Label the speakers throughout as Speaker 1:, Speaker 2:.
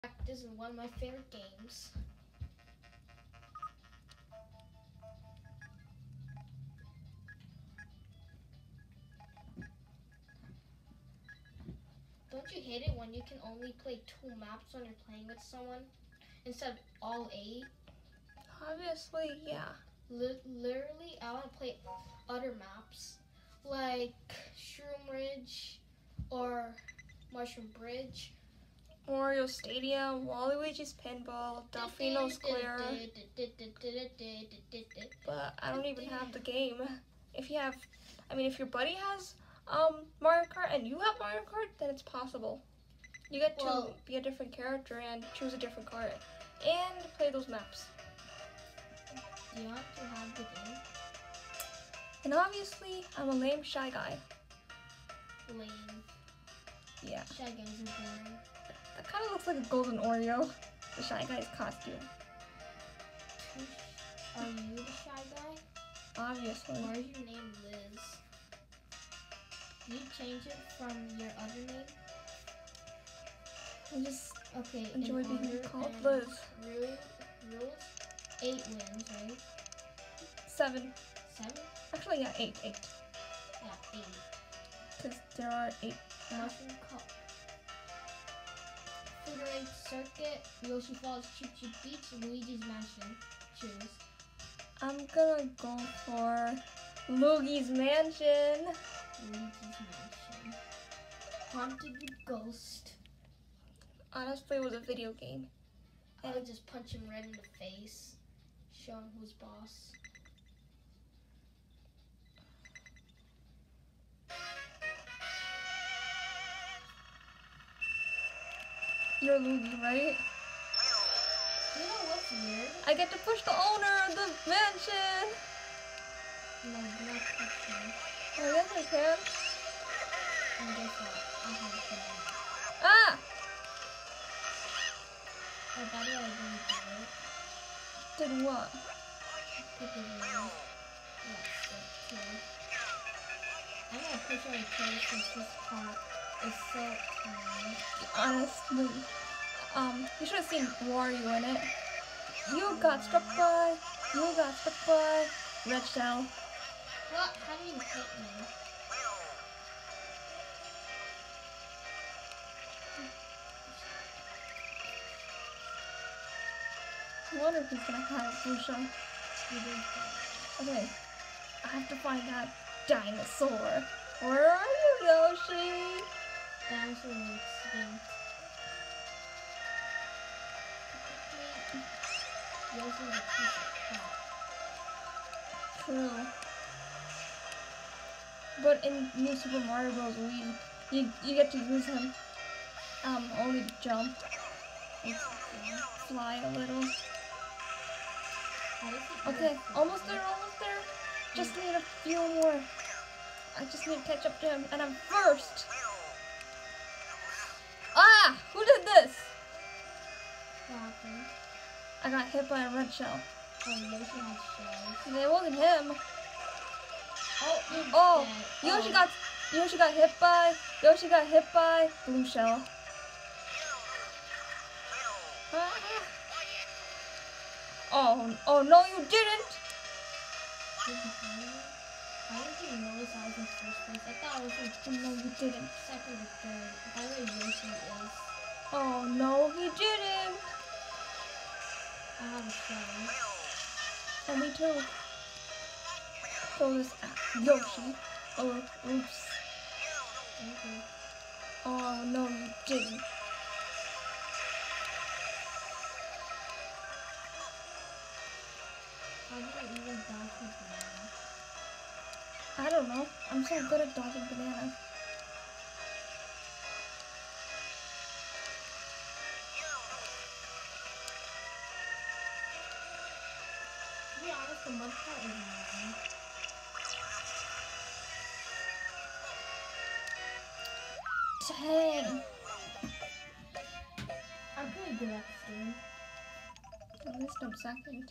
Speaker 1: Practice is one of my favorite games. Don't you hate it when you can only play 2 maps when you're playing with someone instead of all 8?
Speaker 2: Obviously, yeah.
Speaker 1: Literally, I want to play other maps like Shroom Ridge or Mushroom Bridge.
Speaker 2: Mario Stadium, Waluigi's Pinball, Delfino Square. But I don't even have the game. If your buddy has Mario Kart and you have Mario Kart, then it's possible. You get to be a different character and choose a different card and play those maps.
Speaker 1: You want to have the game?
Speaker 2: And obviously, I'm a lame shy guy.
Speaker 1: Lame.
Speaker 2: Yeah.
Speaker 1: Shy guys are boring.
Speaker 2: That kind of looks like a golden Oreo, the Shy Guy's costume.
Speaker 1: Are you the Shy Guy?
Speaker 2: Obviously.
Speaker 1: Why is your name Liz? Did you change it from your other name?
Speaker 2: I just
Speaker 1: Okay.
Speaker 2: enjoy being called Liz.
Speaker 1: Rules? 8 wins, right?
Speaker 2: 7.
Speaker 1: 7?
Speaker 2: Actually, yeah, 8.
Speaker 1: Yeah, 8.
Speaker 2: Because there are 8.
Speaker 1: Mushroom Cup. Figure 8 Circuit, Yoshi Falls, Cheep Cheep Beach, Luigi's Mansion. Choose.
Speaker 2: I'm gonna go for Luigi's Mansion.
Speaker 1: Luigi's Mansion. Haunted with Ghost.
Speaker 2: Honestly, it was a video game.
Speaker 1: I would just punch him right in the face. Show him who's boss.
Speaker 2: You're Luigi, right?
Speaker 1: You know what's weird?
Speaker 2: I get to push the owner of the mansion.
Speaker 1: No, do not touch me.
Speaker 2: Oh, yes, I can.
Speaker 1: And guess what? I have a banana.
Speaker 2: Ah!
Speaker 1: Oh, by the way, I didn't do it.
Speaker 2: Did what?
Speaker 1: Pick a video. That's it, too. I'm gonna push out a tail since this part is so tiny.
Speaker 2: Honestly, you should have seen Wario in it. You got struck by Red Shell.
Speaker 1: What? How do you hit me?
Speaker 2: I wonder if he's gonna have Blue Shell.
Speaker 1: You didn't hit.
Speaker 2: Okay, I have to find that dinosaur. Where are you, Yoshi?
Speaker 1: Dinosaur extinct. Yoshi's a piece of crap.
Speaker 2: True. But in New Super Mario Bros. Wii, you get to use him only to jump and fly a little. Okay, almost there. Just need a few more. I just need to catch up to him, and I'm first. Ah! Who did this?
Speaker 1: What happened?
Speaker 2: I got hit by a red shell.
Speaker 1: Oh, Yoshi has shells.
Speaker 2: It wasn't him.
Speaker 1: Oh,
Speaker 2: Yoshi got hit by blue shell. Ah. Oh no, you didn't.
Speaker 1: I didn't even notice I was in first place. I thought I was in
Speaker 2: No, you didn't.
Speaker 1: second or third. By the way, Yoshi is.
Speaker 2: Oh no, he didn't.
Speaker 1: I have a shell.
Speaker 2: Oh, me too. Throw this at Yoshi. Oh, oops.
Speaker 1: Okay.
Speaker 2: Oh no, you didn't.
Speaker 1: How did I even dodge his banana?
Speaker 2: I don't know. I'm so good at dodging bananas.
Speaker 1: To be honest, the mud part is annoying.
Speaker 2: Dang.
Speaker 1: I'm pretty good at this game.
Speaker 2: At least I'm second.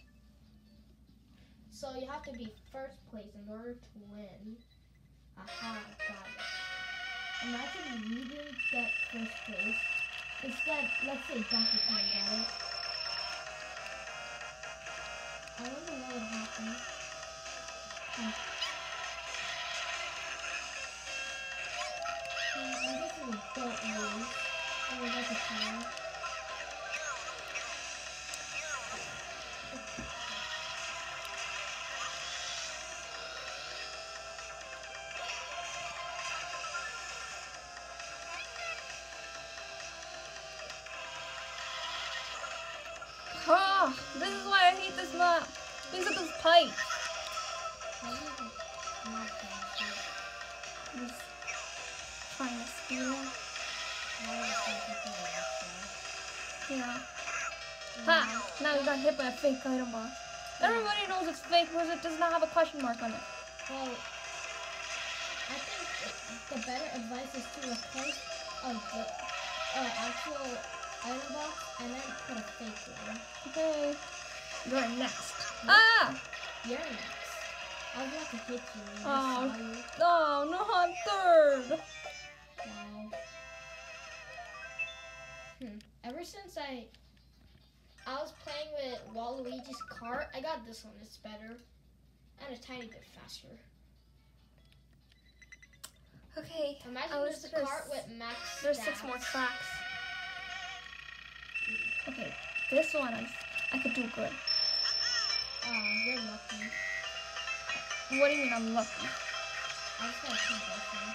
Speaker 1: So you have to be first place in order to win. Aha, got it. Imagine you didn't get first place Instead, let's say Donkey Kong got it. I wonder what would happen. I'm guessing we don't lose. Oh, that's a tie.
Speaker 2: Oh, this is why I hate this map. These are those pipes.
Speaker 1: How do you not fast?
Speaker 2: He's trying to steal him. Yeah. Ha! Now he got hit by a fake item box. Everybody knows it's fake because it does not have a question mark on it.
Speaker 1: Well, I think the better advice is to replace the actual item box and then put a fake one.
Speaker 2: Okay. You're next.
Speaker 1: Nope.
Speaker 2: Ah!
Speaker 1: You're next. I was about to hit you. And I
Speaker 2: Oh.
Speaker 1: saw you.
Speaker 2: Oh, no, I'm third.
Speaker 1: Wow. Ever since I was playing with Waluigi's cart, I got this one. It's better and a tiny bit faster.
Speaker 2: Okay.
Speaker 1: Imagine
Speaker 2: Alice,
Speaker 1: there's a cart with max
Speaker 2: There's
Speaker 1: stats.
Speaker 2: 6 more tracks. Okay, this one I could do good.
Speaker 1: You're lucky.
Speaker 2: What do you mean I'm lucky?
Speaker 1: I just got a concussion.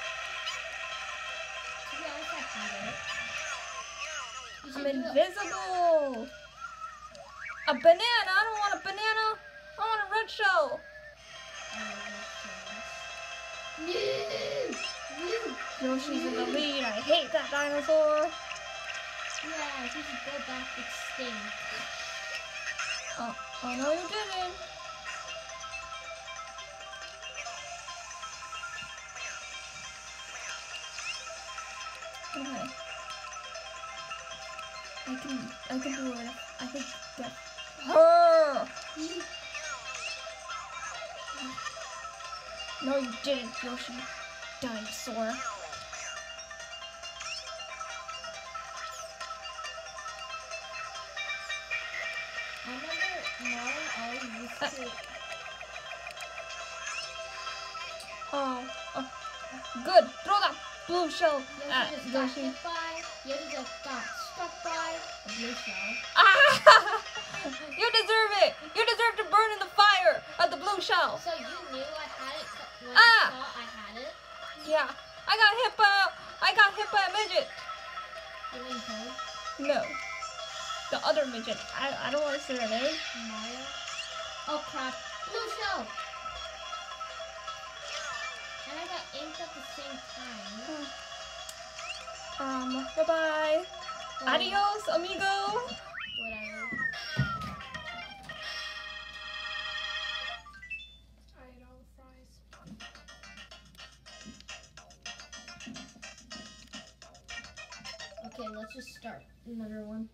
Speaker 1: To be honest, I had it. You
Speaker 2: I'm
Speaker 1: should do it.
Speaker 2: invisible. A banana? I don't want a banana. I want a red shell.
Speaker 1: No!
Speaker 2: Yoshi's in the lead. I hate that dinosaur.
Speaker 1: Yeah, he should go back extinct.
Speaker 2: Oh no, you didn't. Okay. I can do it. I can get her. No, you didn't, Yoshi. Dinosaur.
Speaker 1: I remember Mario always used to.
Speaker 2: Oh, good. Throw that blue shell at
Speaker 1: Yoshi just got
Speaker 2: Yoshi.
Speaker 1: hit by. Yoshi just got struck by a blue shell.
Speaker 2: Ah! You deserve it. You deserve to burn in the fire of the blue shell.
Speaker 1: So you knew I had it when
Speaker 2: Ah!
Speaker 1: you saw I had it?
Speaker 2: Yeah, I got hit by a midget.
Speaker 1: You mean Toad?
Speaker 2: No, the other midget. I don't want to say her name.
Speaker 1: Mario? Oh crap. Blue shell! And I got inked at the same time.
Speaker 2: Bye bye.
Speaker 1: Well,
Speaker 2: Adios, amigo.
Speaker 1: Whatever.
Speaker 2: I ate all the fries.
Speaker 1: Okay, let's just start another one.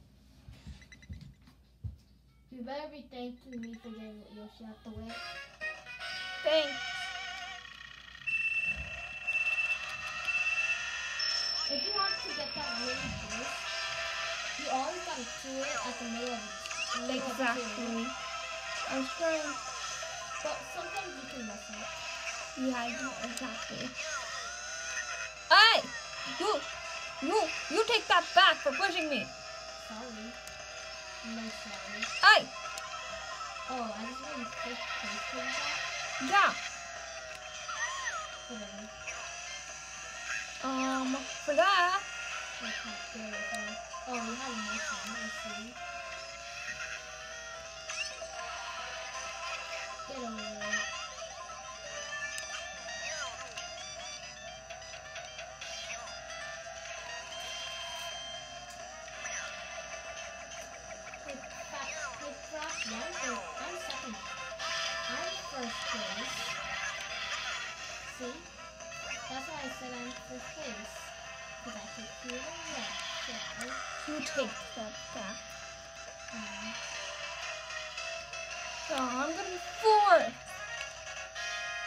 Speaker 1: You better be thanking me for getting Yoshi out the way.
Speaker 2: Thanks.
Speaker 1: If you want to get that really juice, you always gotta do it at the middle of the
Speaker 2: Exactly. I was trying.
Speaker 1: But sometimes you can mess up.
Speaker 2: Yeah, I do. Exactly. Hey! You take that back for pushing me.
Speaker 1: Sorry. No sorry.
Speaker 2: Hey!
Speaker 1: Oh, I just want to first place for that.
Speaker 2: Yeah.
Speaker 1: Whatever.
Speaker 2: For that.
Speaker 1: I can't do it. Oh, we have more time. I see. Get over there. I'm second. I'm first place. See? That's why I said I'm first place. Because I take two of them left. So,
Speaker 2: You take that back.
Speaker 1: um,
Speaker 2: So I'm gonna be fourth.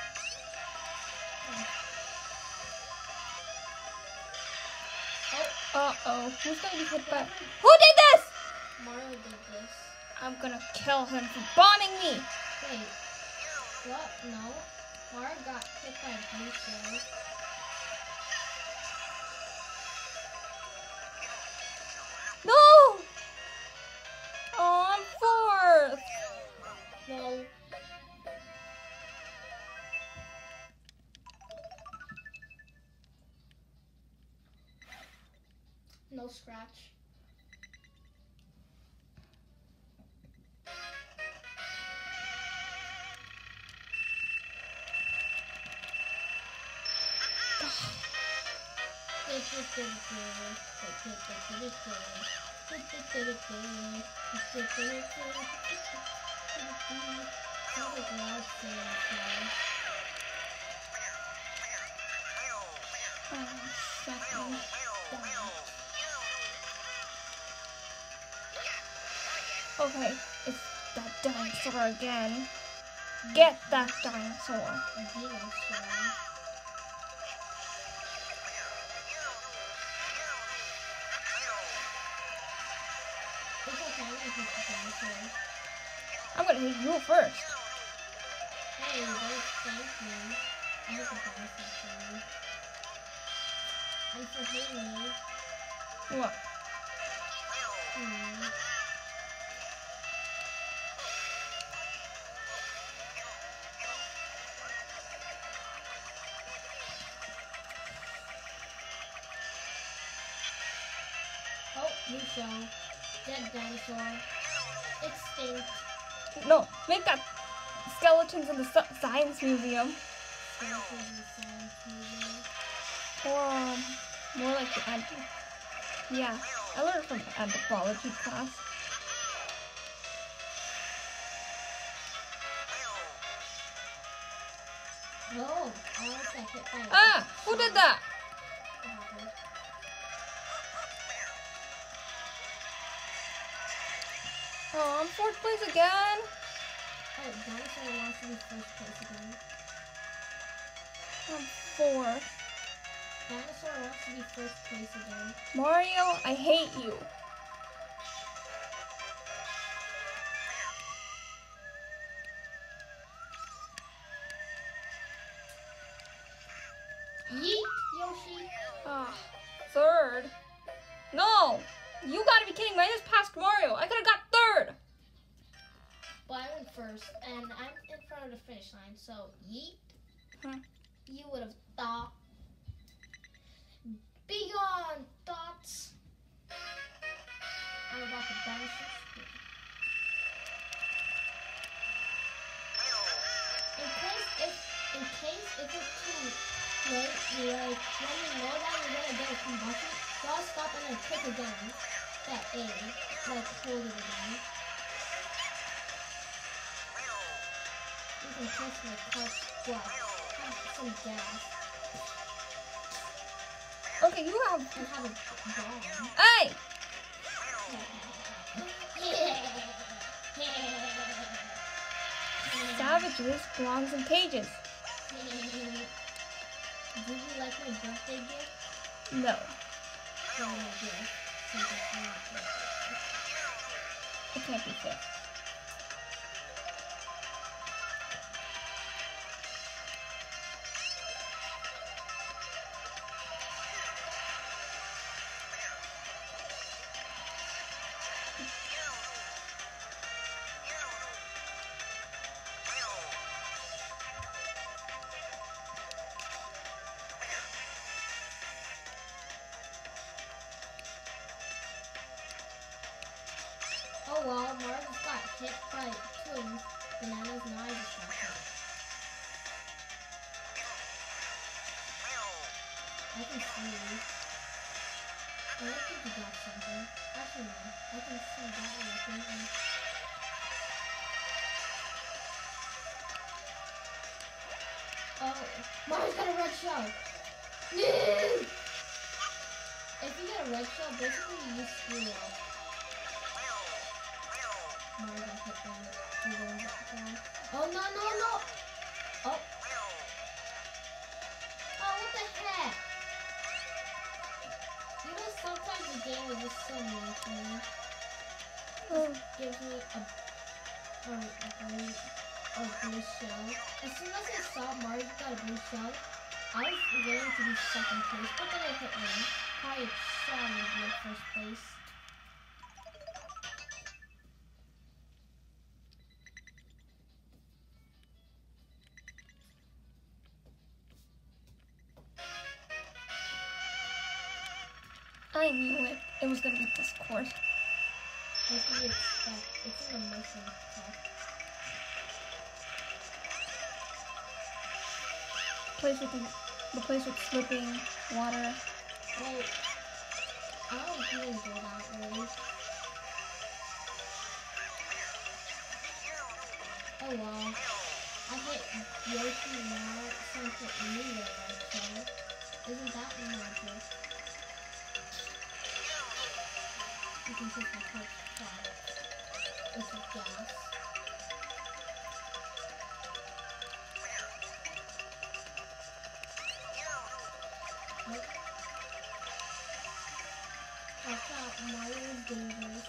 Speaker 1: oh,
Speaker 2: Uh-oh. Who's gonna be hit by... Who did this?
Speaker 1: Mario did this.
Speaker 2: I'm gonna kill him for bombing me.
Speaker 1: Wait. What? No. Mario got hit by a blue shell.
Speaker 2: No! Oh, I'm fourth.
Speaker 1: Well, no scratch.
Speaker 2: Okay, it's that dinosaur again. Get that dinosaur. I'm gonna hit you first.
Speaker 1: Hey, don't thank me. I hit the dinosaur for you. And for hitting me.
Speaker 2: What?
Speaker 1: Oh, new show. Dead dinosaur. Extinct.
Speaker 2: No, make that skeletons in the science museum.
Speaker 1: Skeletons in the science museum.
Speaker 2: Or more like the yeah, I learned from anthropology class.
Speaker 1: Oh, I almost got hit by a
Speaker 2: Ah, who did that?
Speaker 1: What happened?
Speaker 2: Oh, I'm fourth place again.
Speaker 1: Oh, dinosaur wants to be first place again.
Speaker 2: I'm fourth.
Speaker 1: Dinosaur wants to be first place again.
Speaker 2: Mario, I hate you.
Speaker 1: Yeet, Yoshi.
Speaker 2: Ah, third. No, you gotta be kidding me. I just passed Mario. I could have got third.
Speaker 1: Well, I went first, and I'm in front of the finish line, so yeet. You would have thought. Be gone, thoughts. I'm about to bounce this. In case if it's too late, you like when you know that you're gonna get a combustion, just stop and then click again. That A, like hold it again. You can press the clutch squat. Have some gas.
Speaker 2: Okay, you have.
Speaker 1: And have a bomb.
Speaker 2: Hey! Savages belongs in cages.
Speaker 1: Did you like my birthday gift?
Speaker 2: No.
Speaker 1: Well, my gift. Since it's not birthday.
Speaker 2: It can't be fair.
Speaker 1: Oh well, Mars just got hit by twins. Bananas and I just got hit. I can see you. I don't think you got something. Actually, no. I can see that one. Oh, Mars got a red shell. No! If you get a red shell, basically you screw up. Mars got hit by it. You're going back down. Oh no! Oh. Oh, what the heck? You don't sometimes the game is just so mean to me.
Speaker 2: Oh.
Speaker 1: Gives me a blue shell. As soon as I saw Mario got a blue shell, I was waiting to be second place, but then it hit me. Probably saw me be in first place.
Speaker 2: I knew it. It was gonna be this course.
Speaker 1: What do you expect? It's an emotion test.
Speaker 2: Place with the place with slipping water.
Speaker 1: Well, I don't even go that way. Oh wow. I hit Yoshi now since it knew it was so. Isn't that magic? You can take my touch shot. It's a gas. Nope. Watch out, Mario's dangerous.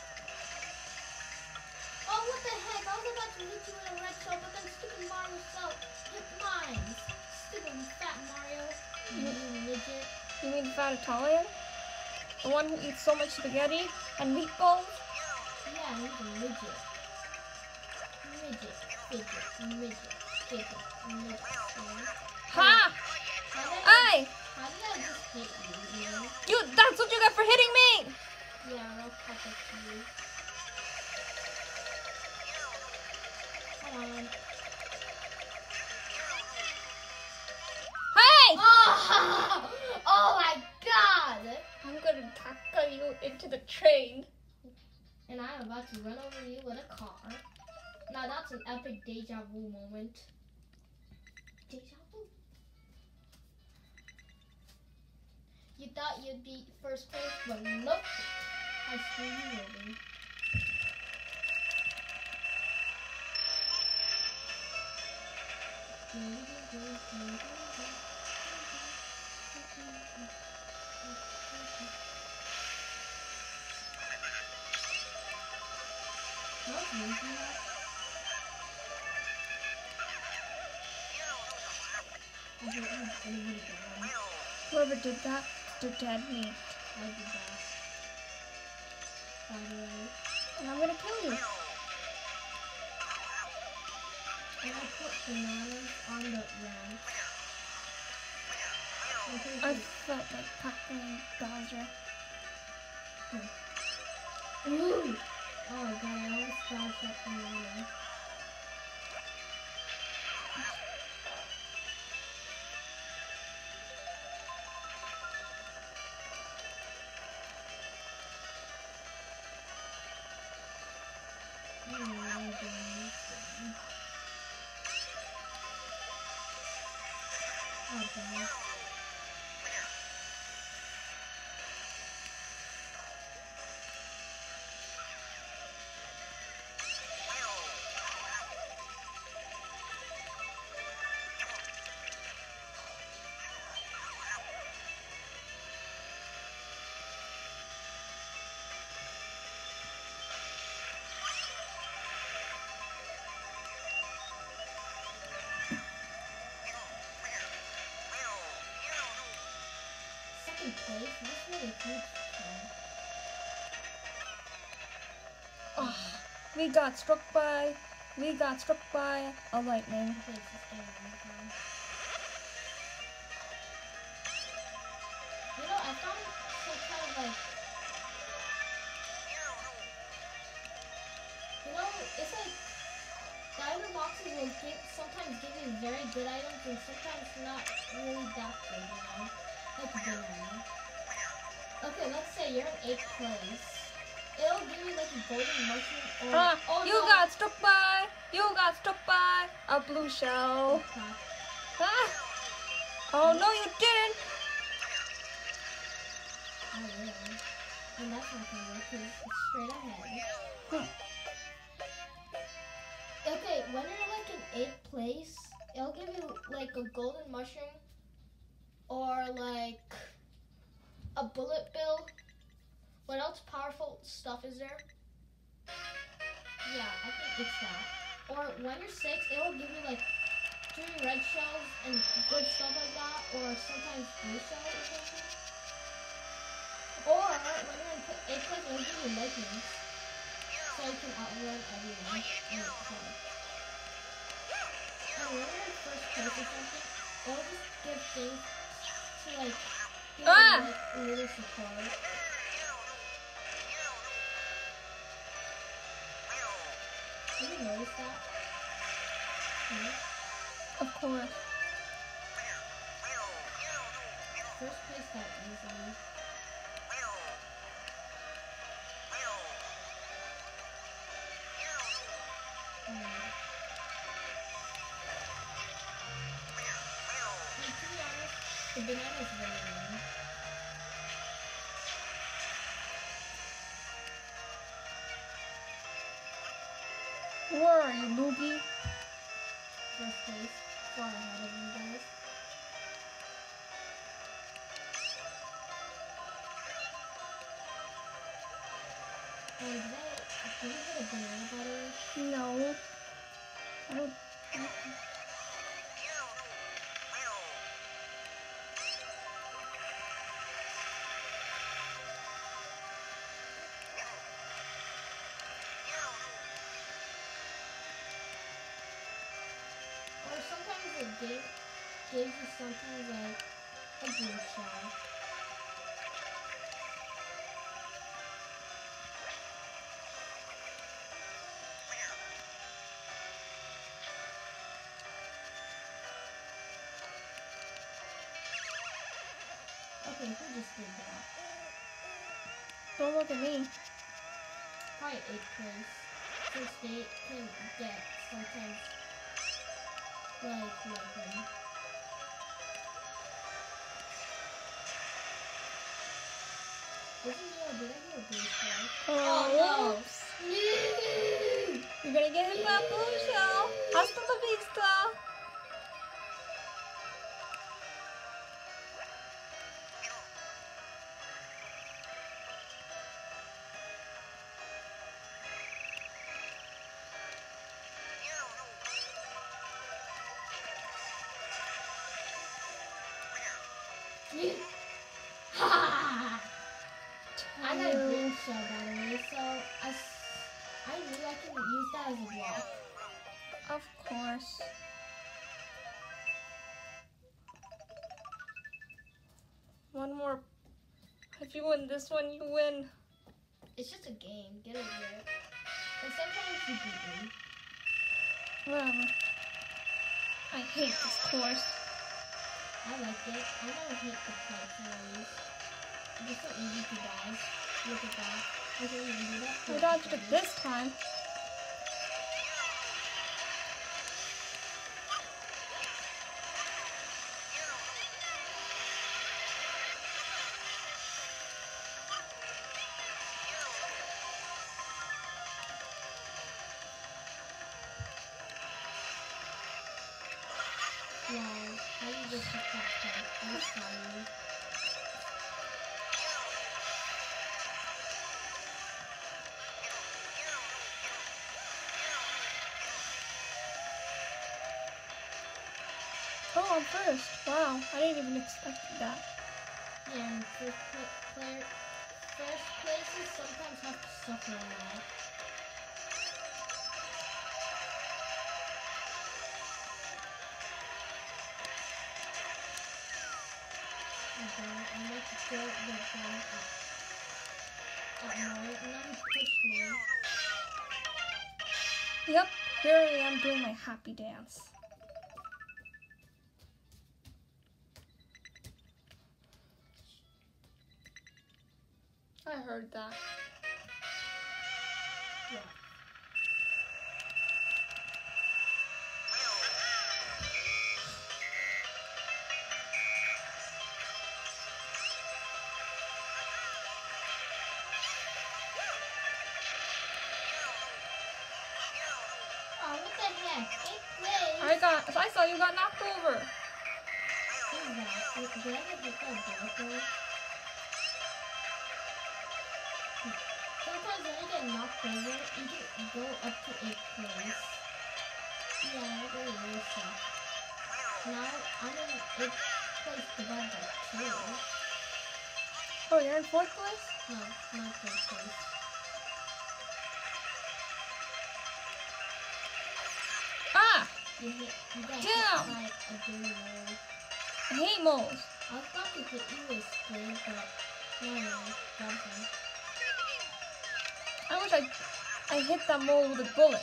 Speaker 1: Oh, what the heck? I was about to hit you with a red shell, but then stupid Mario cell hit mine. Stupid fat Mario. You midget.
Speaker 2: You mean fat Italian? The one who eats so much spaghetti and meatballs?
Speaker 1: Yeah, he's a midget. Midget, fidget, midget, fidget, midget.
Speaker 2: Ha! Aye!
Speaker 1: How did I just hit you?
Speaker 2: You, that's what you got for hitting me!
Speaker 1: Yeah, I'll catch up to you. Come on.
Speaker 2: Hey!
Speaker 1: Oh! Oh my god!
Speaker 2: I'm gonna tackle you into the train.
Speaker 1: And I'm about to run over you with a car. Now that's an epic deja vu moment. Deja vu? You thought you'd be first place, but nope. I screw you over.
Speaker 2: Whoever did that, they're dead meat.
Speaker 1: I did that. By the way.
Speaker 2: And I'm gonna kill you.
Speaker 1: And I put bananas on the ramp.
Speaker 2: I felt like tackling Bowser.
Speaker 1: Ooh! Oh god, I almost dodged that banana. Oh god. Second place? That's really huge.
Speaker 2: Oh, we got struck by a lightning.
Speaker 1: Okay, it's just getting really fun. You know, I found some kind of like, you know, it's like the item boxes will sometimes give you very good items and sometimes not really that good, you know? Like banana. Okay, let's say you're in 8th place. It'll give you like a golden mushroom or... oh,
Speaker 2: you
Speaker 1: no.
Speaker 2: got struck by a blue shell.
Speaker 1: Okay.
Speaker 2: Ah. Oh no, you didn't.
Speaker 1: I will. And that's not gonna work because it's straight ahead. Okay, when you're like in 8th place, it'll give you like a golden mushroom or like a bullet bill. What else powerful stuff is there? Yeah, I think it's that. Or when you're 6, it will give you like 3 red shells and good stuff like that, or sometimes blue shells or something. Or when you're in 8th place, it will give you lightning, so you can outrun everyone. And when you're in 1st place or something, it will just give things to like give you like little support. Did you notice that?
Speaker 2: Of course.
Speaker 1: 1st place got easily. To be honest, the banana is very annoying.
Speaker 2: Where are you, Moogie?
Speaker 1: 1st place, far ahead of you guys. Did you get a banana butter?
Speaker 2: No. I don't.
Speaker 1: Or sometimes the game gives you sometimes like a blue shell. Okay, who just did that?
Speaker 2: Don't look at me.
Speaker 1: Probably 8th place. Since they can get sometimes like lightning. Did I hear a blue shell?
Speaker 2: Oh,
Speaker 1: whoops.
Speaker 2: no. You're gonna get hit by a blue shell. Hasta la vista.
Speaker 1: I got a green shell by the way, so I knew I can use that as a block.
Speaker 2: Of course. One more. If you win this one, you win.
Speaker 1: It's just a game, get over it. And sometimes you beat me.
Speaker 2: Whatever. I hate this course.
Speaker 1: I like it. I never hit the parts always. It's just so easy to dodge. Look at that. I can't even do that.
Speaker 2: I dodged it this time.
Speaker 1: Wow, how did you just hit that part? I'm sorry.
Speaker 2: Oh, I'm first. Wow, I didn't even expect that.
Speaker 1: Yeah, and first places sometimes have to suffer a lot. I like to throw the ball at Mario, and then he pushed me.
Speaker 2: Yep, here I am doing my happy dance. I heard that.
Speaker 1: Yeah. Oh, what the heck? 8th place!
Speaker 2: I saw you got knocked over.
Speaker 1: What is that? Did I get hit by a bullet though? guys only get knocked over, you can go up to 8th place. Yeah, it really sucks. Now I'm in 8th place divided by 2.
Speaker 2: Oh, you're in 4th place?
Speaker 1: No, not 3rd place.
Speaker 2: Ah!
Speaker 1: You got hit
Speaker 2: Damn!
Speaker 1: by a dirty mole.
Speaker 2: I hate moles.
Speaker 1: I was about to hit you with Squid, but no, nothing.
Speaker 2: I wish I hit that mole with a bullet.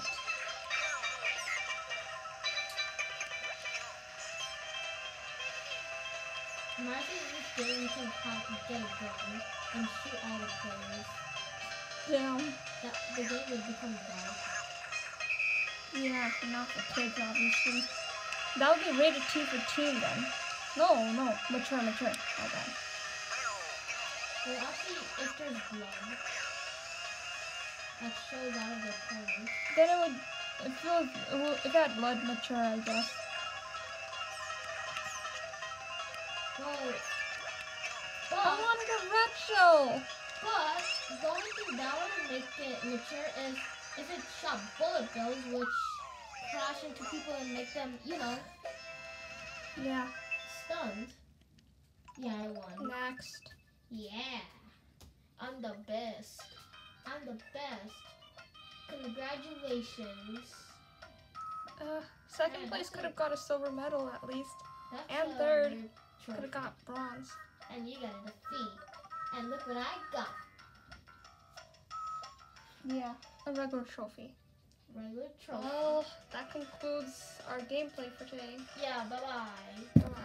Speaker 1: Imagine this game can get a gun and shoot all the players.
Speaker 2: Damn.
Speaker 1: The game would become dark.
Speaker 2: Yeah, not for kids, obviously. That would be rated T for teen then. No, mature. My bad.
Speaker 1: Well, actually, if there's blood that shows out of the parents,
Speaker 2: Then it would, if it had blood, mature, I guess.
Speaker 1: well,
Speaker 2: I wanted a red shell.
Speaker 1: but the only thing that would make it mature is if it shot bullet bills, which crash into people and make them,
Speaker 2: Yeah.
Speaker 1: stunned. Yeah, I won.
Speaker 2: Next.
Speaker 1: Yeah, I'm the best. I'm the best. Congratulations.
Speaker 2: Second place could have got a silver medal at least.
Speaker 1: That's
Speaker 2: And third
Speaker 1: your
Speaker 2: could have
Speaker 1: trophy.
Speaker 2: got bronze.
Speaker 1: And you got a defeat. And look what I got.
Speaker 2: Yeah, a regular trophy.
Speaker 1: Regular trophy.
Speaker 2: Well, that concludes our gameplay for today.
Speaker 1: Yeah, bye-bye.
Speaker 2: Bye.